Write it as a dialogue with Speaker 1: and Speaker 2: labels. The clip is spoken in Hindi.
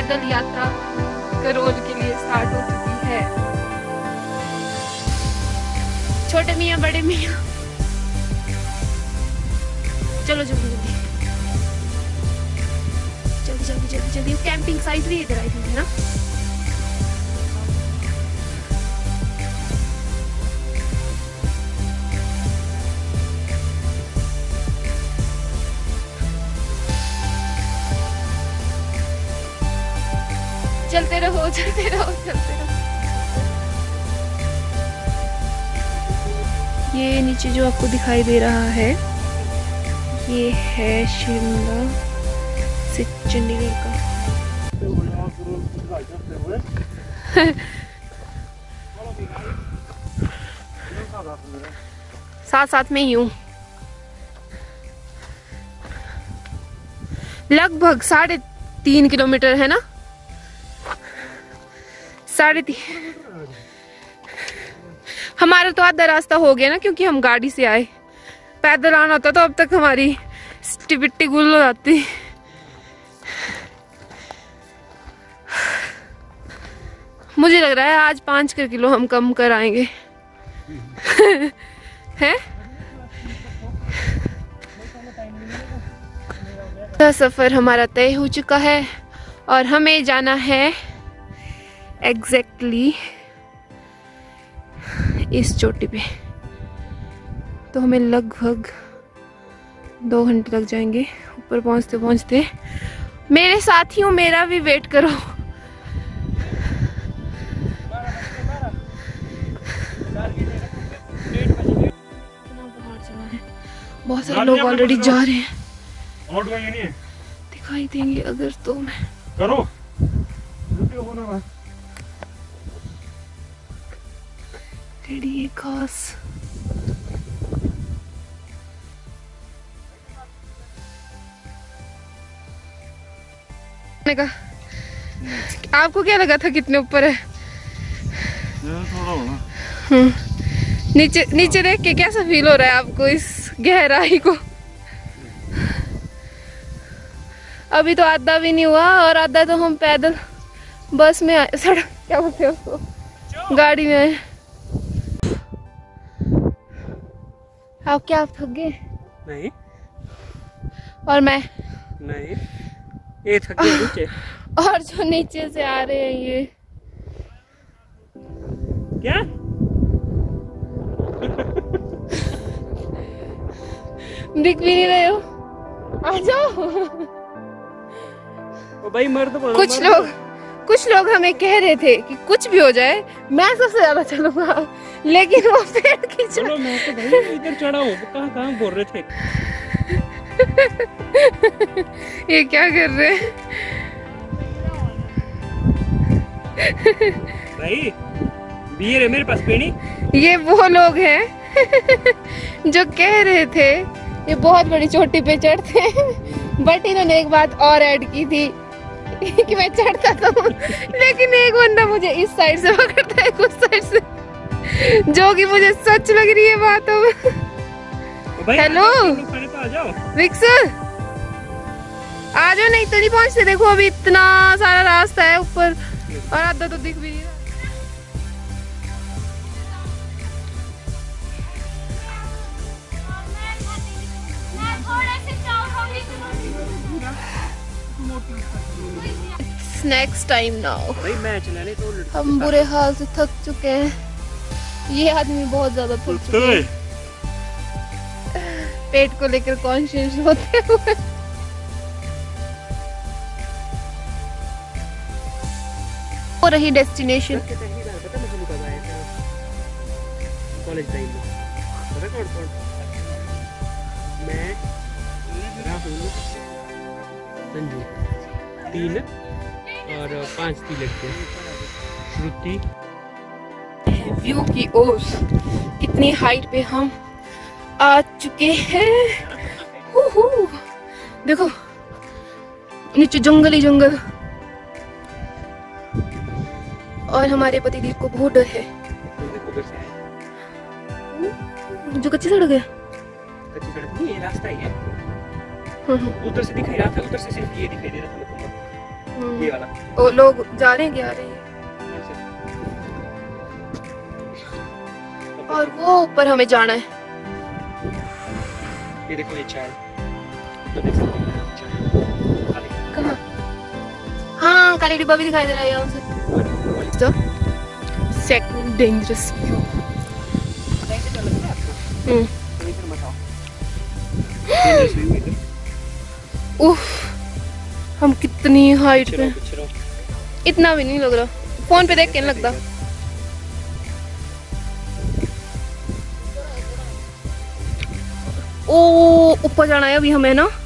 Speaker 1: पैदल यात्रा करोल के लिए स्टार्ट हो चुकी है। छोटे मियाँ बड़े मियाँ, चलो जल्दी जल्दी जल्दी जल्दी जल्दी जल्दी। कैंपिंग साइट भी इधर आई थी ना। चलते रहो चलते रहो चलते रहो। ये नीचे जो आपको दिखाई दे रहा है ये है शिमला से चंडीगढ़ का। साथ साथ में ही हूँ। लगभग 3.5 किलोमीटर है ना, 3.5। हमारा तो आधा रास्ता हो गया ना, क्योंकि हम गाड़ी से आए। पैदल आना होता तो अब तक हमारी टिबिट्टी गुल हो जाती। मुझे लग रहा है आज 5 किलो हम कम कर आएंगे। हैं? सफर हमारा तय हो चुका है और हमें जाना है एग्जैक्टली इस चोटी पे। तो हमें लगभग 2 घंटे लग जाएंगे ऊपर पहुंचते पहुंचते। मेरे साथियों मेरा भी वेट करो। बहुत सारे लोग ऑलरेडी जा रहे हैं। दिखाई देंगे अगर तो मैं करो। रेडी खास का। आपको क्या लगा था कितने ऊपर है? नीचे नीचे देख के कैसा फील हो रहा है आपको इस गहराई को? अभी तो आधा भी नहीं हुआ और आधा तो हम पैदल बस में आए, सड़क क्या बोलते हैं उसको, गाड़ी में आए। आप क्या आप थक गए?
Speaker 2: नहीं।
Speaker 1: और मैं
Speaker 2: नहीं, ये थक गया नीचे।
Speaker 1: और जो नीचे से आ रहे हैं ये
Speaker 2: क्या?
Speaker 1: दिख भी नहीं रहे हो, आ जाओ।
Speaker 2: ओ भाई मर्द बोलो।
Speaker 1: कुछ लोग हमें कह रहे थे कि कुछ भी हो जाए मैं सबसे ज्यादा चलूंगा, लेकिन वो पेड़ की
Speaker 2: चलो मैं तो भाई इधर चढ़ा हूँ। कहाँ बोल रहे थे?
Speaker 1: ये क्या कर रहे हैं?
Speaker 2: भाई बियर है मेरे पास पेनी।
Speaker 1: ये वो लोग हैं जो कह रहे थे ये बहुत बड़ी चोटी पे चढ़ते हैं, बट इन्होंने एक बात और ऐड की थी कि मैं चढ़ता तो हूँ, लेकिन एक बंदा मुझे इस साइड से पकड़ता है उस साइड से, जो कि मुझे सच लग रही है बात अब। हेलो विक्स, आ जाओ, नहीं तो नहीं पहुंचते। देखो अभी इतना सारा रास्ता है ऊपर और आधा तो दिख भी नहीं रहा। Next time now. हम बुरे हाल से थक चुके हैं। ये आदमी बहुत ज्यादा थक चुके हैं, पेट को लेकर कॉन्शियस होते हुए। हो रही डेस्टिनेशन
Speaker 2: कॉलेज टाइम में मैं राहुल संजू 3 और 5 थी लड़के श्रुति।
Speaker 1: व्यू की ओर कितनी हाइट पे हम आ चुके हैं। देखो नीचे जंगल ही जंगल, और हमारे पतिदेव को बहुत डर है। जो कच्ची सड़क है,
Speaker 2: कच्ची सड़क नहीं, ये रास्ता ही है। उधर से दिखाई रहा था, उधर से सिर्फ ये दिखाई दे रहा था। ये वाला
Speaker 1: वो लोग जा रहे हैं क्या आ रहे हैं, और वो ऊपर हमें जाना है।
Speaker 2: ये देखो ये चाय तो देख सकते हैं चाय खाली
Speaker 1: कहाँ? हाँ काली डिब्बा भी दिखाई दे रहा है यहाँ से। तो सेकंड डेंजरस व्यू। उफ, हम कितनी हाइट पे, इतना भी नहीं लग रहा, फोन पे देख के नहीं लगता। ओ ऊपर जाना है अभी हमें ना।